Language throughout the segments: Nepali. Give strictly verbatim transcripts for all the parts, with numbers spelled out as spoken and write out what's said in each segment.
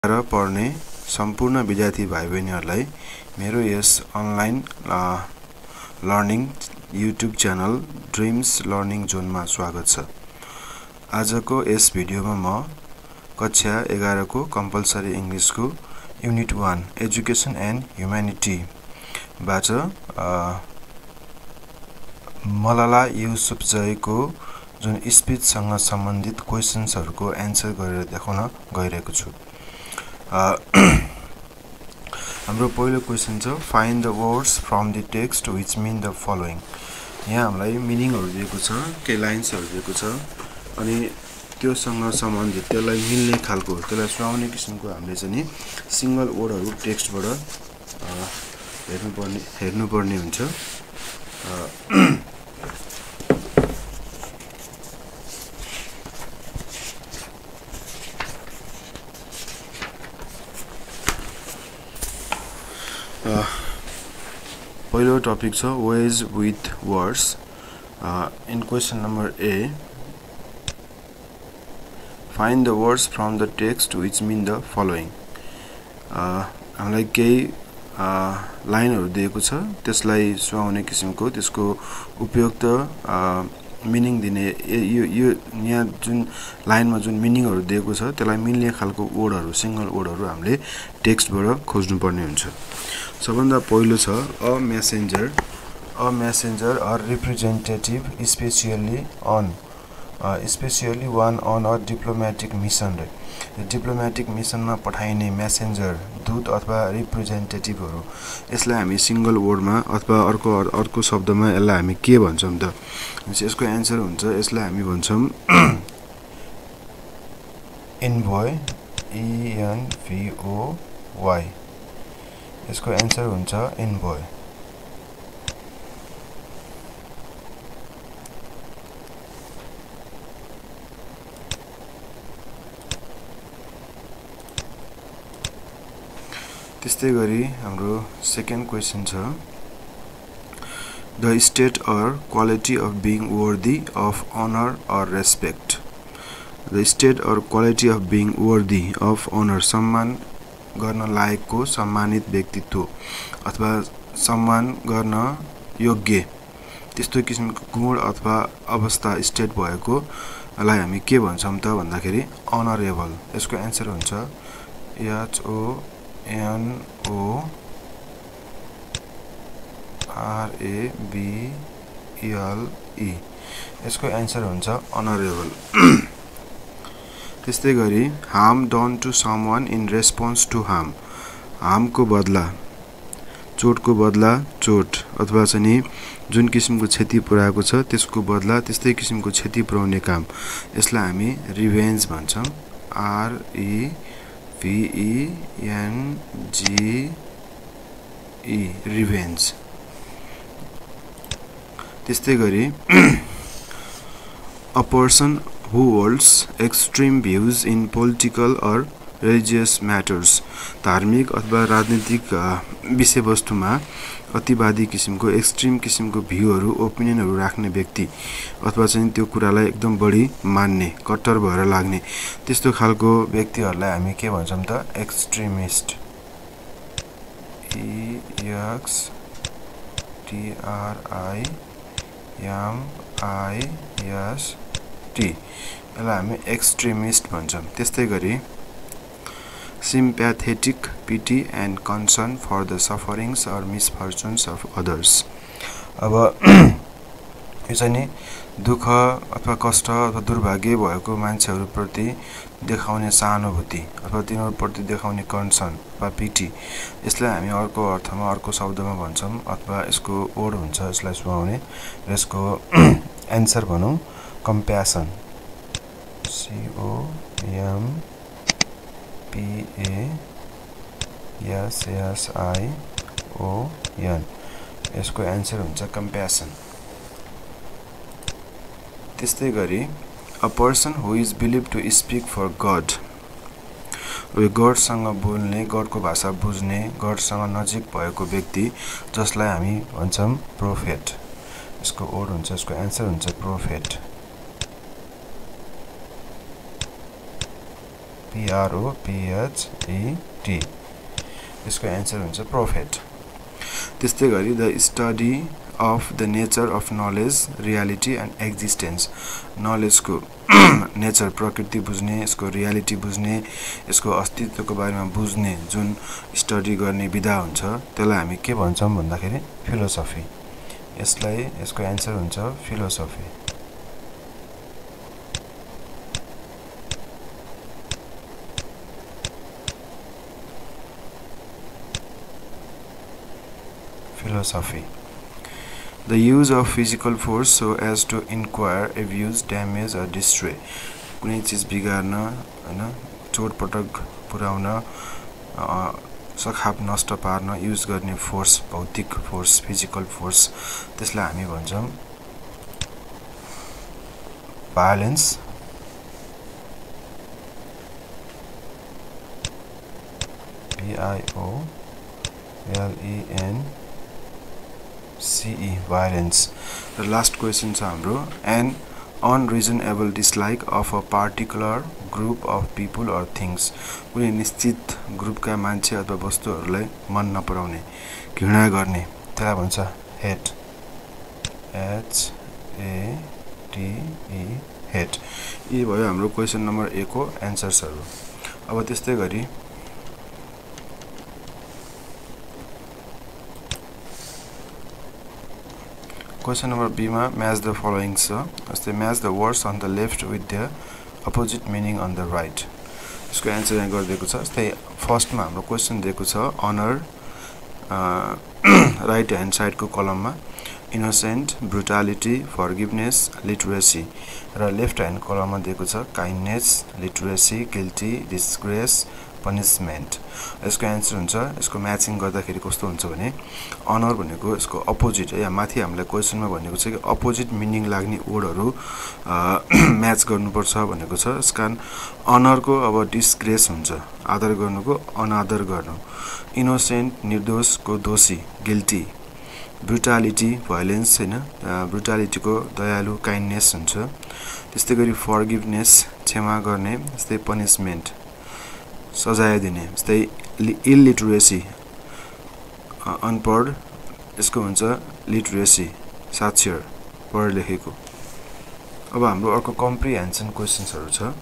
र पढ्ने सम्पूर्ण विद्यार्थी भाइ बहिनीहरूलाई मेरो यस online learning YouTube channel dreams learning जोनमा स्वागत छ। आजको यस भिडियोमा म कक्षा एघार को कम्पलसरी इंग्लिशको unit one education and humanity बाट मलाला युसुफजईको जुन स्पीचसँग सम्बन्धित क्वेशन्सहरुको एन्सर गरेर देखाउन गइरहेको छु। हाम्रो पहिलो क्वेशन छ find the words from the text which mean the following. यहाँ हामीलाई मिनिङहरु दिएको छ, के लाइन्सहरु दिएको छ अनि त्योसँग सम्बन्धित त्यसलाई मिल्ने खालको त्यसलाई सुहाउने किसिमको हामीले चाहिँ सिंगल वर्डहरु टेक्स्टबाट हेर्नु पर्ने हेर्नु पर्ने हुन्छ। पहिलो टपिक छ ways with words। in question number A, find the words from the text which mean the following। हामीलाई केही लाइनहरु दिएको छ, त्यसलाई सुहाउने किसिमको त्यसको उपयुक्त मिनिङ दिने यो यो यहाँ जुन लाइनमा जुन मिनिङहरु दिएको छ त्यसलाई मिल्ने खालको वर्डहरु सिंगल वर्डहरु हामीले टेक्स्टबाट खोज्नु पर्ने हुन्छ। सबभन्दा पहिलो छ a messenger. A messenger or representative especially on especially one on a diplomatic mission. रे डिप्लोमेटिक मिसनमा पठाइने मेसेन्जर दूत अथवा रिप्रेजेन्टेटिभहरु, यसलाई हामी सिंगल वर्डमा अथवा अर्को अर्को शब्दमा यसलाई हामी के भन्छौं त? यसको एन्सर हुन्छ, यसलाई हामी भन्छौं envoy, E N V O Y. यसको एन्सर हुन्छ इन्भोय। त्यस्तै गरी हाम्रो सेकेन्ड क्वेशन छ the state or quality of being worthy of honour or respect. The state or quality of being worthy of honour, सम्मान गर्न लायकको सम्मानित व्यक्तित्व अथवा सम्मान गर्न योग्य त्यस्तो किसिमको गुण अथवा अवस्था स्टेट भएको लाई हामी के भन्छौं त भन्दाखेरि अनरेबल। यसको एन्सर हुन्छ H O N O R A B L E. यसको एन्सर हुन्छ अनरेबल। त्यस्तै गरी harm done to someone in response to harm. हार्मको बदला, चोटको बदला चोट अथवा चाहिँ जुन किसिमको क्षति पुर्याएको छ त्यसको बदला त्यस्तै किसिमको क्षति पुर्याउने काम, यसलाई हामी रिभेन्ज भन्छौं। R E V E N G E revenge. त्यस्तै गरी a person who holds extreme views in political or religious matters। धार्मिक अथवा राजनीतिक विषयवस्तुमा अतिवादी किसिमको एक्सट्रीम किसिमको भ्यूहरु ओपिनियनहरु राख्ने व्यक्ति अथवा चाहिँ त्यो कुरालाई एकदम बढी मान्ने कट्टर भएर लाग्ने त्यस्तो खालको व्यक्तिहरुलाई हामी के भन्छौं त? Extremist. E X T R I M I S T, यसलाई हामी एक्सट्रीमिस्ट भन्छौं। त्यस्तै गरी sympathetic pity and concern for the sufferings or misfortunes of others. अब यो चाहिँ नि दुःख अथवा कष्ट अथवा दुर्भाग्य भएको मान्छेहरुप्रति देखाउने सहानुभूति अथवा तिनीहरुप्रति देखाउने कन्सर्न वा पिटी, यसलाई हामी अर्को अर्थमा अर्को शब्दमा भन्छौं अथवा यसको वर्ड हुन्छ यसलाई सुहाउने। र यसको एन्सर भनौं compassion, C O M P A S S I O N। यसको एन्सर हुन्छ compassion। त्यस्तै गरी a person who is believed to speak for God। यो गडसँग बोल्ने, गडको भाषा बुझ्ने, गडसँग नजिक भएको व्यक्ति जसलाई हामी भन्छौं प्रोफेट। यसको वर्ड हुन्छ यसको एन्सर हुन्छ prophet. P R O P H E T यसको एन्सर हुन्छ प्रोफेट त्यस्तै गरी the study of the nature of knowledge reality and existence नलेजको नेचर प्रकृति बुझ्ने यसको रियालिटी बुझ्ने यसको अस्तित्वको बारेमा बुझ्ने जुन स्टडी गर्ने विधा हुन्छ त्यसलाई हामी के भन्छौं भन्दाखेरि फिलोसफी यसलाई यसको एन्सर हुन्छ philosophy philosophy the use of physical force so as to inquire abuse damage or destroy कुनै चीज बिगार्न हैन चोटपटक पुर्याउन सखाप नष्ट पार्न युज गर्ने फोर्स भौतिक फोर्स फिजिकल फोर्स त्यसलाई हामी भन्छौं violence V I O L E N C E violence the last question छ हाम्रो an unreasonable dislike of a particular group of people or things कुनै निश्चित ग्रुपका मान्छे अथवा वस्तुहरूलाई मन नपराउने घृणा गर्ने त्यसलाई भन्छ hate H A T E hate यी भयो हाम्रो क्वेशन नम्बर एक को एन्सर्सहरु अब त्यस्तै गरी Question number B ma match the following छ जस्तै match the words on the left with their opposite meaning on the right यसको एन्सर यहाँ गरिदिएको छ जस्तै फर्स्ट मा हाम्रो क्वेशन दिएको छ अनर राइट ह्यान्ड साइड को कलममा इनोसेन्ट ब्रुटालिटी फरगिभनेस लिटरेसी र लेफ्ट ह्यान्ड कलममा दिएको छ kindness literacy guilty disgrace punishment यसको एन्सर हुन्छ यसको म्याचिङ गर्दाखेरि कस्तो हुन्छ भने अनर भनेको यसको अपोजिट या माथि हामीले क्वेशनमा भनेको छ कि अपोजिट मिनिङ लाग्ने वर्डहरु म्याच गर्नुपर्छ भनेको छ यसकारण अनरको अब डिसग्रेस हुन्छ आदर गर्नुको अनादर गर्नु इनोसेन्ट निर्दोषको दोषी गिल्टी ब्रुटालिटी भायोलेन्स हैन ब्रुटालिटीको दयालु काइन्डनेस हुन्छ त्यस्तै गरी फरगिभनेस क्षमा गर्ने त्यस्तै पनिशमेन्ट सजाय दिने जस्तै इलिटरेसी अनपढ यसको हुन्छ लिटरेसी साक्षर पढ लेखेको अब हाम्रो अर्को कम्प्रिहेन्सन क्वेशन्सहरु छ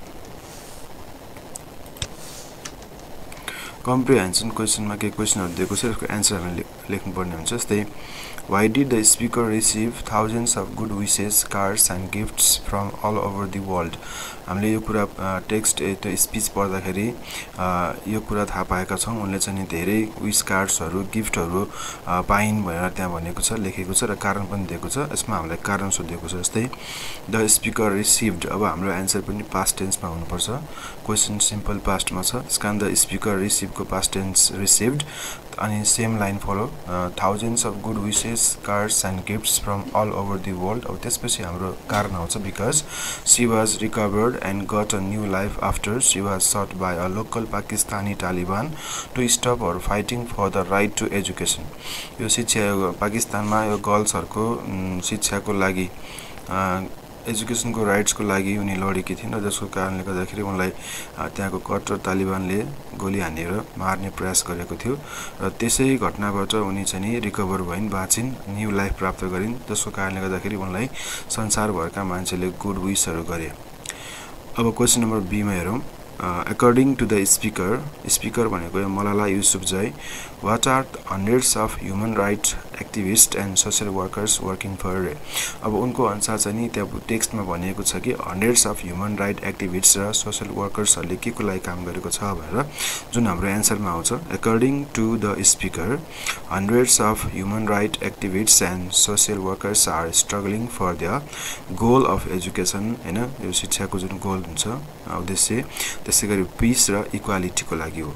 कम्प्रिहेन्सन क्वेशनमा के क्वेशनहरु दिएको छ यसको एन्सर हामीले लेख्नु पर्ने हुन्छ जस्तै why did the speaker receive thousands of good wishes cards and gifts from all over the world हामीले यो कुरा टेक्स्ट त्यो स्पीच पढ्दाखेरि यो कुरा थाहा पाएका छौं उनले चाहिँ धेरै विश कार्ड्सहरु गिफ्टहरु पाइन भनेर त्यहाँ भनेको छ लेखेको छ र कारण पनि दिएको छ यसमा हामीलाई कारण सोधेको छ जस्तै द स्पीकर रिसिभ्ड अब हाम्रो एन्सर पनि पास्ट टेन्समा हुनुपर्छ क्वेशन सिम्पल पास्टमा छ त्यसकारण द स्पीकर रिसिभको पास्ट टेन्स रिसिभ्ड अनि same line follow thousands of good wishes cards and gifts from all over the world अब त्यसपछि हाम्रो कारण आउँछ because she was recovered and got a new life after she was shot by a local Pakistani Taliban to stop her fighting for the right to education यो शिक्षा पाकिस्तानमा यो गर्ल्सहरुको शिक्षाको लागि एजुकेसनको राइट्सको लागि उनी लडेकी थिइन् र जसको कारणले गर्दाखेरि उनलाई त्यहाँको कट्टर तालिबानले गोली हानेर मार्ने प्रयास गरेको थियो र त्यसै घटनाबाट उनी चाहिँ रिकभर भइन् बाँचिन् न्यू लाइफ प्राप्त गरिन् जसको कारणले गर्दाखेरि उनलाई संसारभरका मान्छेले गुड विशहरु गरे अब क्वेशन नम्बर बी मा हेरौं according to the speaker speaker भनेको Malala Yousafzai what are hundreds of human rights activists and social workers working for अब उनको अनुसार चाहिँ त्यहाँ टेक्स्टमा भनिएको छ कि hundreds of human rights activists र social workers हरुले के को लागि काम गरेको छ भनेर जुन हाम्रो एन्सरमा आउँछ according to the speaker hundreds of human rights activists and social workers are struggling for the goal of education हैन यो शिक्षाको जुन गोल हुन्छ उद्देश्य त्यसै गरी पीस र इक्वालिटी को लागि हो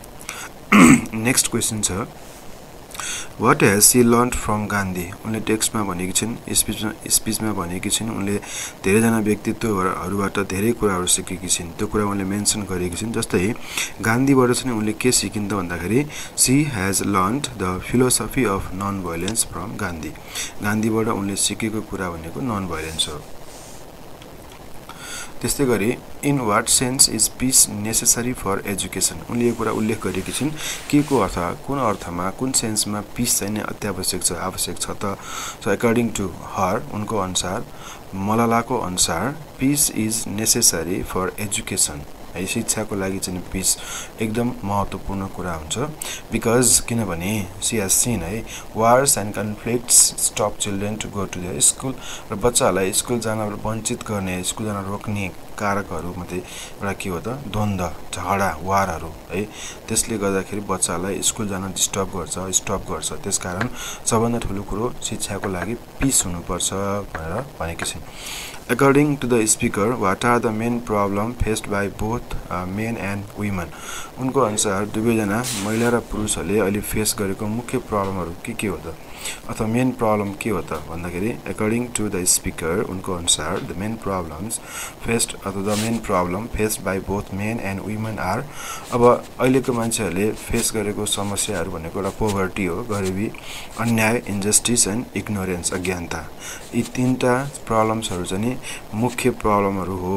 नेक्स्ट क्वेशन छ What has she learned from Gandhi? उनले टेक्स्टमा भनेकी छिन् स्पीचमा स्पीचमा भनेकी छिन् उनले धेरै जना व्यक्तित्वहरुबाट धेरै कुराहरु सिकेकी छिन् त्यो कुरा उनले मेन्सन गरेकी छिन् जस्तै गान्धीबाट चाहिँ उनले के सिकिन् त भन्दाखेरि she has learned the philosophy of non violence from Gandhi गान्धीबाट उनले सिकेको कुरा भनेको नन भायोलेन्स हो त्यस्तै गरी in what sense is peace necessary for education उनले यो कुरा उल्लेख गरेकी छिन् के को अर्थ कुन अर्थमा कुन सेन्समा पीस चाहिँ नै अत्यावश्यक छ आवश्यक छ त सो अकर्डिङ टु हर उनको अनुसार मलालाको अनुसार peace is necessary for education है शिक्षाको लागि चाहिँ पीस एकदम महत्त्वपूर्ण कुरा हुन्छ बिकज किनभने सी हेज सीन है wars and conflicts stop children to go to the school र बच्चाहरूलाई स्कुल जान वञ्चित गर्ने स्कुल जान रोक्ने कारकहरू मध्ये एउटा के हो त द्वन्द्व झगडा वारहरू है त्यसले गर्दाखेरि बच्चालाई स्कुल जान डिस्टर्ब गर्छ स्टप गर्छ त्यसकारण सबभन्दा ठुलो कुरो शिक्षाको लागि पीस हुनुपर्छ भनेर भनेकी छिन् According to the speaker, what are the main problem faced by both uh, men and women? उनको अनुसार दुवैजना महिला र पुरुषहरूले अहिले फेस गरेको मुख्य प्रब्लमहरू के के हो त अथवा मेन प्रब्लम के हो त भन्दाखेरि according to the speaker उनको अनुसार the main problems faced अथवा the main problem faced by both men and women are अब अहिलेको मान्छेहरूले फेस गरेको समस्याहरू भनेको एउटा पोभर्टी हो गरिबी अन्याय इन्जस्टिस एन्ड इग्नोरेन्स अज्ञानता यी तीनटा प्रब्लम्सहरू चाहिँ मुख्य प्रब्लमहरू हो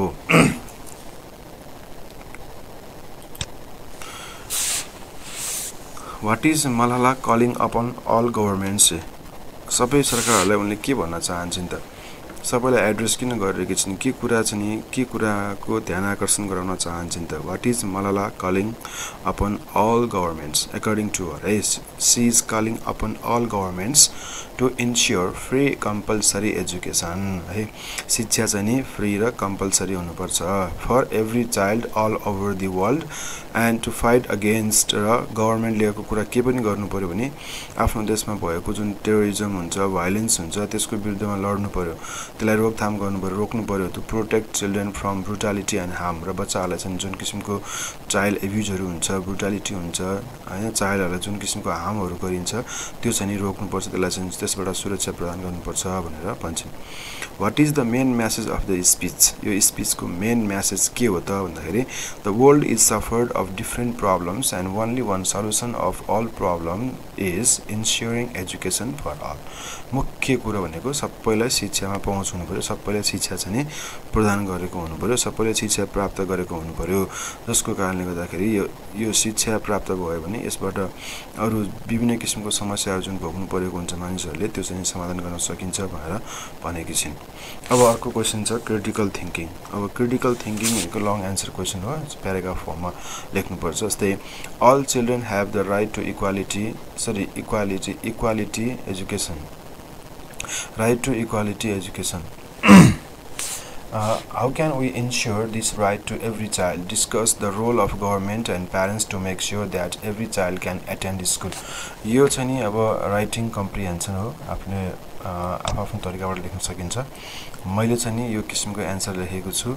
What is Malala calling upon all governments? सबै सरकारहरूलाई उनले के भन्न चाहन्छन् त सबैलाई एड्रेस किन गरिरहेकी छिन् के कुरा चाहिँ के कुराको ध्यान आकर्षण गराउन चाहन्छन् त What is Malala calling upon all governments? According to her, she is calling upon all governments to ensure free compulsory education है शिक्षा चाहिँ नि फ्री र कम्पल्सरी हुनुपर्छ for every child all over the world and to fight against र गभर्नमेन्ट लिएको कुरा के पनि गर्नु पर्यो भने आफ्नो देशमा भएको जुन टेरोरिज्म हुन्छ भाइलेन्स हुन्छ त्यसको विरुद्धमा लड्नु पर्यो त्यसलाई रोकथाम गर्नु पर्यो रोक्नु पर्यो to protect children from brutality and harm र बच्चाहरूलाई चाहिँ जुन किसिमको चाइल्ड एब्युजहरू हुन्छ ब्रुटालिटी हुन्छ हैन चाइल्डहरूलाई जुन किसिमको हार्महरू गरिन्छ त्यो चाहिँ नि रोक्नुपर्छ त्यसलाई चाहिँ त्यसबाट सुरक्षा प्रदान गर्नुपर्छ भनेर भन्छन् What is the main message of the speech? यो स्पीचको मेन मेसेज के हो त भन्दाखेरि The world is suffered of different problems and only one solution of all problem is ensuring education for all. मुख्य कुरा भनेको सबैलाई शिक्षामा पहुँच हुनु पर्यो सबैलाई शिक्षा चाहिँ प्रदान गरेको हुनु पर्यो सबैले शिक्षा प्राप्त गरेको हुनु पर्यो जसको कारणले गर्दाखेरि यो यो शिक्षा प्राप्त भयो भने यसबाट अरु विभिन्न किसिमको समस्याहरू जुन भोग्नु परेको हुन्छ मानिसहरूले त्यो चाहिँ समाधान गर्न सकिन्छ भनेर भनेकी छिन् अब अर्को क्वेशन छ क्रिटिकल थिंकिङ अब क्रिटिकल थिंकिङ भनेको लङ आन्सर क्वेशन हो प्याराग्राफ फर्ममा लेख्नु पर्छ जस्तै all children have the right to equality sorry equality equality education right to equality education Uh, how can we ensure this right to every child? Discuss the role of government and parents to make sure that every child can attend school. यो चाहिँ नि अब राइटिङ कम्प्रिहेन्सन हो आफ्नो आफ्नो तरिकाबाट लेख्न सकिन्छ मैले चाहिँ नि यो किसिमको एन्सर लेखेको छु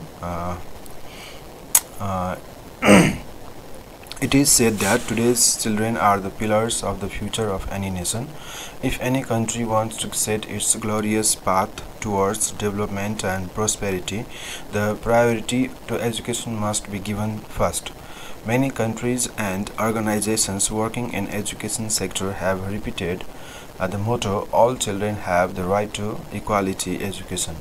It is said that today's children are the pillars of the future of any nation. If any country wants to set its glorious path towards development and prosperity, the priority to education must be given first. Many countries and organizations working in education sector have repeated uh, the motto, all children have the right to equality education.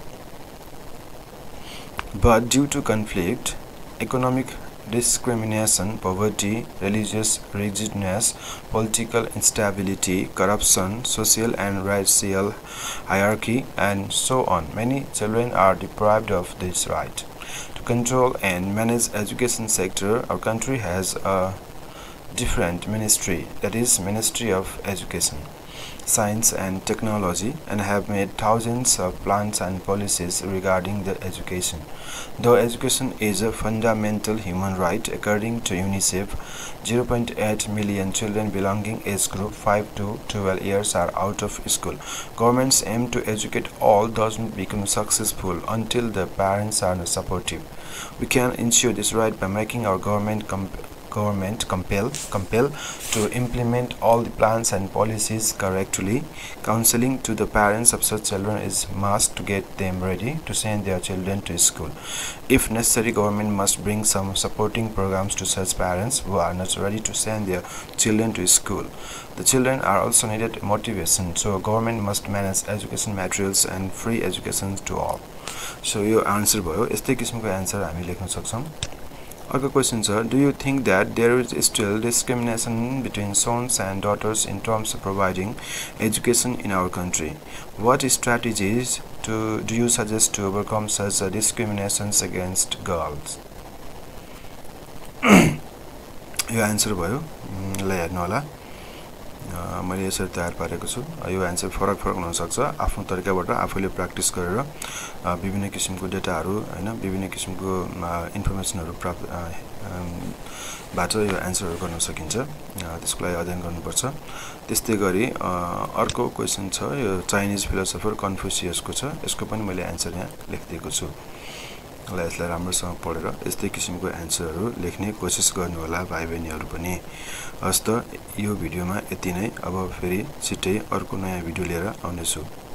But due to conflict, economic discrimination, poverty, religious rigidness, political instability, corruption, social and racial hierarchy, and so on, many children are deprived of this right. To control and manage education sector, our country has a different ministry, that is Ministry of Education, Science and Technology, and have made thousands of plans and policies regarding the education. Though education is a fundamental human right, according to UNICEF, zero point eight million children belonging age group five to twelve years are out of school. Governments aim to educate all doesn't become successful until the parents are supportive. We can ensure this right by making our government comp government compel compel to implement all the plans and policies correctly. Counseling to the parents of such children is must to get them ready to send their children to school. If necessary, government must bring some supporting programs to such parents who are not ready to send their children to school. The children are also needed motivation, so government must manage education materials and free education to all. So यो आन्सर भयो यस्तै किसिमको आन्सर हामी लेख्न सक्छौं अर्को क्वेशन छ do you think that there is still discrimination between sons and daughters in terms of providing education in our country what strategies to do you suggest to overcome such discriminations against girls यो आन्सर भयो ल हेर्नु होला मैले यसरी तयार पारेको छु यो आन्सर फरक फरक हुन सक्छ आफ्नो तरिकाबाट आफूले प्र्याक्टिस गरेर विभिन्न किसिमको डेटाहरु हैन विभिन्न किसिमको इन्फर्मेसनहरु प्राप्त बाट यो आन्सरहरु गर्न सकिन्छ त्यसको लागि अध्ययन गर्नुपर्छ त्यस्तै गरी अर्को क्वेशन छ यो चाइनिज फिलोसोफर कन्फ्युसियसको छ यसको पनि मैले आन्सर यहाँ लेखिदिएको छु ल यसलाई राम्रोसँग पढेर यस्तै किसिमको आन्सरहरु लेख्ने कोसिस गर्नु होला भाइ बहिनीहरु पनि हस्त यो भिडियोमा यति नै अब फेरि छिटै अर्को नयाँ भिडियो लिएर आउने छु